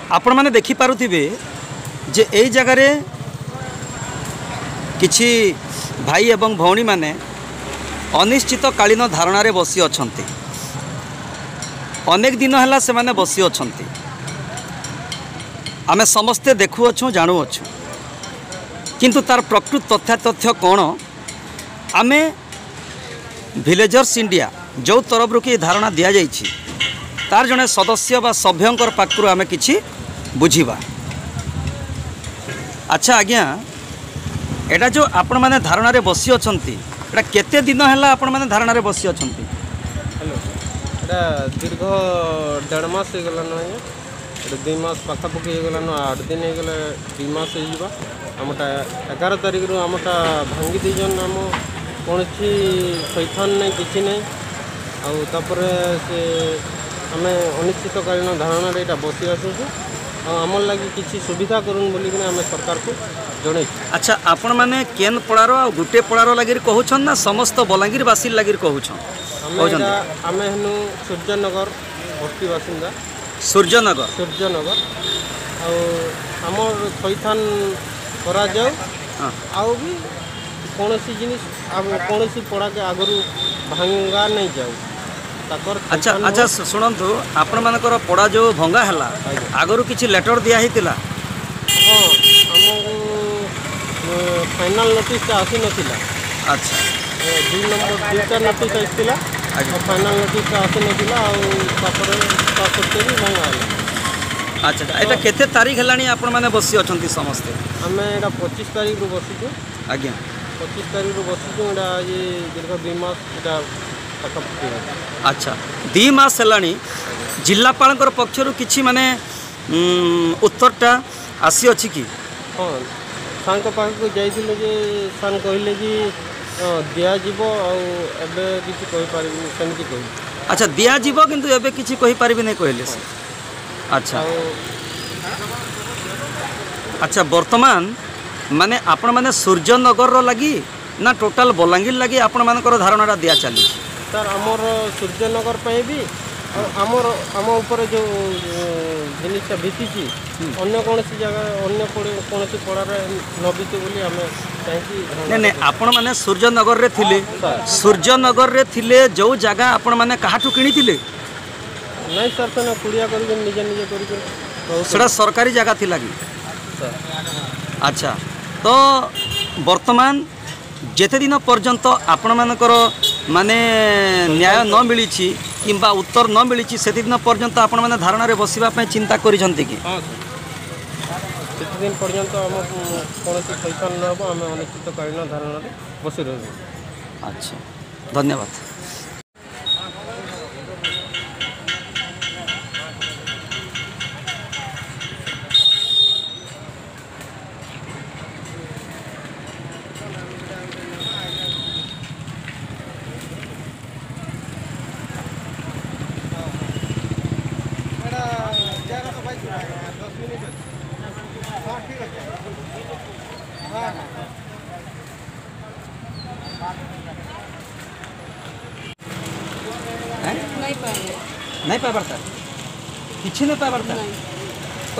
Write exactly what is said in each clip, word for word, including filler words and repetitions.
आपण मैंने देखिपे जे यही जगार किछि भाई एवं भौणी माने अनिश्चित कालीन धारणार बसी अछंती। अनेक दिन है से माने बसी अछंती। आमे समस्ते देखुअछु जानुअछु किंतु तार प्रकृत तथ्य तथ्य कौन आमे विलेजर्स इंडिया जो तरफ कि धारणा दि जाइछि तार जने सदस्य बा सभ्यंकर पाखरु आमे किछि बुझिबा। अच्छा आज्ञा एटा जो आपण माने धारणा रे बसी अछंती एटा केते दिन हैला आपण माने धारणा रे बसी अछंती? हेलो एटा दीर्घ डेढ़ मास हो गला न एटा दुई मास पाखापाखि हो गला न आठ दिन हो गला दुई मास हो जिबा। आमटा एगारह तारिख रु आमटा भांगी दीजन आम कौन शैतान नहीं किसी नहीं आउ तापर से आम अनिश्चितकालीन धारणा रे एटा बसी आसुछु आमर लगी किसी सुविधा करूँ बोली आम सरकार को जन। अच्छा आपण मैंने केन पड़ार आ गोटे पड़ार लगी कहून ना समस्त बलांगीर बासी लगी कहून? आम हेनु सूर्यनगर बस्ती बासिंदा। सूर्यनगर सूर्यनगर आमर थैथान करा जाऊ आउ भी कौन सी जिनिस कौन सी पड़ा के आगरू भांगा नहीं जाऊ। अच्छा अच्छा शुणु आपण मानकर पड़ा जो भंगा है आगरू किसी लेटर दिया ही हाँ आम फाइनाल नोटिस आसी नाला। अच्छा दुई नंबर दुईटा नोटिस आसाला फाइनाल नोटिस आसी नाला भी भंगा है। अच्छा एटा केते तारीख है आपण माने बसी अछंती समस्ते? आम एटा पच्चीस तारीख रु बसीचु। आज्ञा पच्चीस तारीख रु बसीचु एटा ये दीर्घ दुई मास एटा। अच्छा दी मास है जिलापाल पक्षर किसी माने उत्तरटा आसी अच्छी कि? हाँ सान पाख को जाइए जे सान कहले कि दिज्व आमि कह। अच्छा दिज्व किंतु एबे किसी कहि पारिबे नहीं कहले से। अच्छा अच्छा वर्तमान माने आपण माने सूर्यनगर रो लगी ना टोटाल बलांगीर लगी आपण मानकर धारणा दिया चली? सर आमर सूर्यनगर पे भी आमर आम उपर जो जिनसा बीती अन्य कौन सी जगह अन्य कौन सी पड़ार न बीते बोली आम चाहिए। नहीं आपण मैंने सूर्यनगर रे थिले सूर्यनगर रे थिले जो जगह आपण मैंने काहाठू किनी थिले? नहीं सर तो कुड़िया कर निजे निजे कर सरकारी जगह थिला कि? अच्छा तो वर्तमान जेते दिन पर्यंत आपण मानकर माने न्याय न मिली किंबा उत्तर न मिली से दिन पर्यंत आपण माने धारणा रे बसिबा पे चिंता करिसंती कि? हां से दिन पर्यंत हम कौन सी शैतान न हो आम अनिश्चितकालीन धारणा रे बसि रहबो। अच्छा धन्यवाद। नहीं पाए नहीं पाए पड़ता किसी नहीं पाए पड़ता तो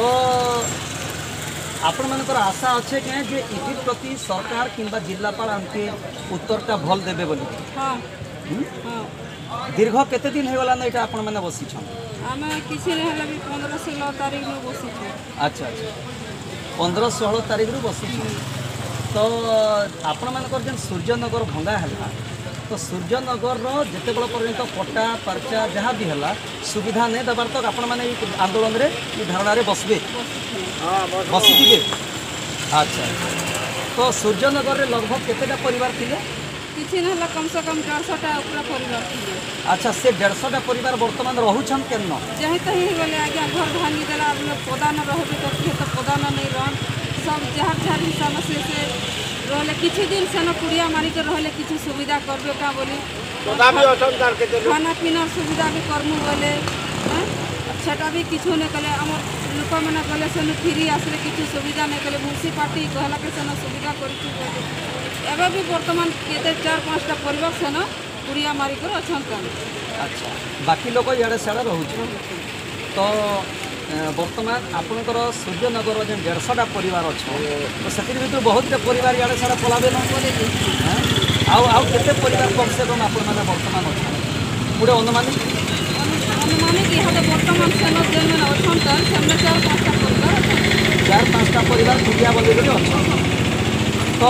आपण मानकर आशा अच्छे कि जे इति प्रति सरकार किंबा जिलापाल आमके उत्तरटा भल देबे बोली? हाँ हाँ दीर्घ केते दिन हो गला न एटा आपण माने बसी छ? आमे किसी रे हला भी पंद्रह सोलह तारीख नु बसी छ। अच्छा अच्छा पंद्रह सोलह तारीख रु बसी छ। तो आपण मानकर जेन सूर्यनगर भंगा हला तो सूर्यनगर जिते बड़ पर्यंत पट्टा पर्चा जहाँ भी है सुविधा नहीं देवार तक आपण मैंने आंदोलन रे धारणा रे बसबे बसी थे? अच्छा तो सूर्यनगर रे लगभग केतेटा परिवार थिले? किसी ना कम से कम डेढ़ सौ परिवार थिले। अच्छा से डेढ़ सौ परिवार वर्तमान रहुछन केन? जही तही गले आज्ञा घर भांगी देला पदान रहबे तो किए तो पदान नहीं रहन सब जहाँ जहाँ हिसाब से से रहले किछि दिन सेन कुड़िया मारी के रहले किछि सुविधा करबे का बोली खाना पीना सुविधा भी करमु बोले सेटा भी किछु नहीं कले आम लोक मैंने गले सेन फ्री आसले किछि सुविधा नहीं कले म्यूनिसिपालिटी कहला के सेन सुविधा करिछु एबे भी वर्तमान केते चार पांचटा परिवार सेन कुड़िया मारी कर अछन। अच्छा बाकी लोग इड़े सियाड़े रोच तो बर्तमान आपणकर सूर्यनगर जो डेढ़शटा परिवार अच्छा तो से भर बहुत परिवार इे सारा पलाबे ना आउ आउ केते परिवार कम से कम आपण मैंने बर्तमान अच्छा गोटे अनुमानिक अनुमानिक यहाँ बर्तमान सेन जेन मैंने अच्छा चार पाँचटा परिवार चार पाँचटा परिवार कुटिया बोली अच्छा तो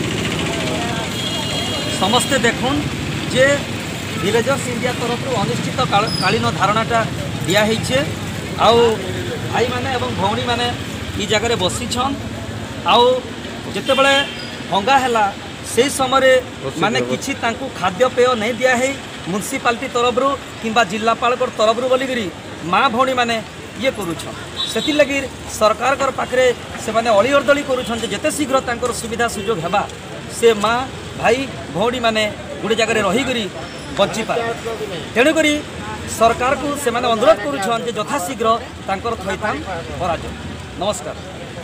समस्ते देखुन जे विलेजर्स इंडिया तरफ अनिश्चित कालीन धारणाटा दिहे आउ भाई माने एवं भौणी माने ई जगह बसीछन आउ जिते बड़े भंगा हैला से समय माने किछि तांकु खाद्य पेय नहीं दिया है म्युनिसिपालिटी तरफ किंबा जिलापाल तरफ बोलिकी माँ भौणी माने ये करुछन से लगी सरकार पाखे से माने अली अर्दली करुछन जेते शीघ्र तांकर सुविधा सुजोग हेबा से माँ भाई भौणी माने गोटे जगह रहीकरी बची पारे तेणुक सरकार को से माने अनुरोध करुछन जे यथाशीघ्र तांकर थैथान करा। नमस्कार।